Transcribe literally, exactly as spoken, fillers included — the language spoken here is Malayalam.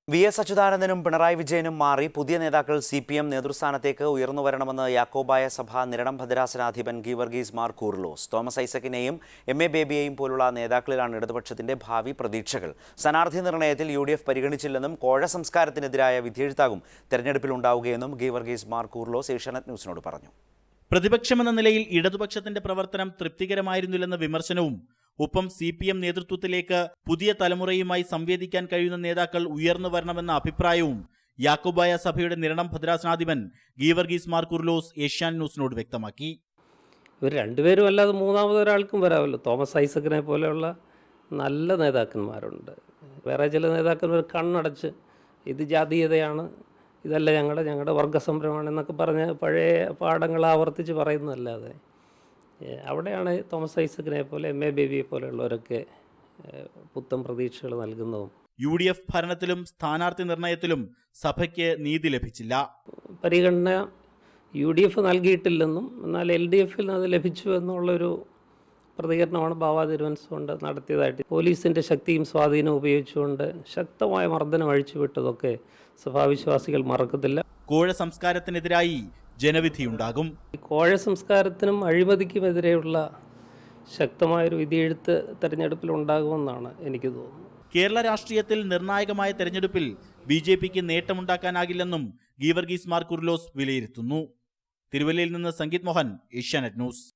വി എസ് അച്യുതാനന്ദനും പിണറായി വിജയനും മാറി പുതിയ നേതാക്കൾ സി പി എം നേതൃസ്ഥാനത്തേക്ക് ഉയർന്നു വരണമെന്ന് യാക്കോബായ സഭ നിരണം ഭദ്രാസനാധിപൻ ഗീവർഗീസ് മാർ കൂർലോസ്. തോമസ് ഐസക്കിനെയും എം എ ബേബിയെയും പോലുള്ള നേതാക്കളിലാണ് ഇടതുപക്ഷത്തിന്റെ ഭാവി പ്രതീക്ഷകൾ. സ്ഥാനാർത്ഥി നിർണയത്തിൽ യു ഡി എഫ് പരിഗണിച്ചില്ലെന്നും കോഴ സംസ്കാരത്തിനെതിരായ വിധിയെഴുത്താകും തെരഞ്ഞെടുപ്പിലുണ്ടാവുകയെന്നും ഗീവർഗീസ് മാർ കൂർലോസ് ഏഷ്യാനെറ്റ് ന്യൂസിനോട് പറഞ്ഞു. പ്രതിപക്ഷമെന്ന നിലയിൽ ഇടതുപക്ഷത്തിന്റെ പ്രവർത്തനം തൃപ്തികരമായിരുന്നില്ലെന്ന വിമർശനവും ഒപ്പം സി പി എം നേതൃത്വത്തിലേക്ക് പുതിയ തലമുറയുമായി സംവേദിക്കാൻ കഴിയുന്ന നേതാക്കൾ ഉയർന്നു വരണമെന്ന അഭിപ്രായവും യാക്കോബായ സഭയുടെ നിരണം ഭദ്രാസനാധിപൻ ഗീവർഗീസ് മാർ കൂർലോസ് ഏഷ്യാനെറ്റ് ന്യൂസിനോട് വ്യക്തമാക്കി. ഇവർ രണ്ടുപേരും അല്ലാതെ മൂന്നാമതൊരാൾക്കും വരാമല്ലോ. തോമസ് ഐസക്കിനെ പോലെയുള്ള നല്ല നേതാക്കന്മാരുണ്ട്. വേറെ ചില നേതാക്കന്മാർ കണ്ണടച്ച് ഇത് ജാതീയതയാണ്, ഇതല്ല ഞങ്ങളുടെ ഞങ്ങളുടെ വർഗസംരംഭമാണ് എന്നൊക്കെ പറഞ്ഞ് പഴയ പാഠങ്ങൾ ആവർത്തിച്ച് പറയുന്നതല്ലാതെ അവിടെയാണ് തോമസ് ഐസക്കിനെ പോലെ എം എ ബേബിയെ പോലെയുള്ളവരൊക്കെ പുത്തൻ പ്രതീക്ഷകൾ നൽകുന്നതും. യു ഡി എഫ് ഭരണത്തിലും സ്ഥാനാർത്ഥി നിർണയത്തിലും സഭയ്ക്ക് നീതി ലഭിച്ചില്ല. പരിഗണന യു ഡി എഫ് നൽകിയിട്ടില്ലെന്നും എന്നാൽ എൽ ഡി എഫിൽ അത് ലഭിച്ചു എന്നുള്ളൊരു പ്രതികരണമാണ് ബാവ തിരുവനന്തപുരം കൊണ്ട് നടത്തിയതായിട്ട്. പോലീസിൻ്റെ ശക്തിയും സ്വാധീനവും ഉപയോഗിച്ചുകൊണ്ട് ശക്തമായ മർദ്ദനം അഴിച്ചുവിട്ടതൊക്കെ സഭാവിശ്വാസികൾ മറക്കത്തില്ല. കോഴ സംസ്കാരത്തിനെതിരായി ജനവിധിയുണ്ടാകും. കോഴ സംസ്കാരത്തിനും അഴിമതിക്കുമെതിരെയുള്ള ശക്തമായൊരു വിധിയെഴുത്ത് തെരഞ്ഞെടുപ്പിൽ ഉണ്ടാകുമെന്നാണ് എനിക്ക് തോന്നുന്നത്. കേരള രാഷ്ട്രീയത്തിൽ നിർണായകമായ തെരഞ്ഞെടുപ്പിൽ ബി ജെ പിക്ക് നേട്ടമുണ്ടാക്കാനാകില്ലെന്നും ഗീവർഗീസ് മാർ കൂർലോസ് വിലയിരുത്തുന്നു. തിരുവല്ലയിൽ നിന്ന് സംഗീത് മോഹൻ, ഏഷ്യാനെറ്റ് ന്യൂസ്.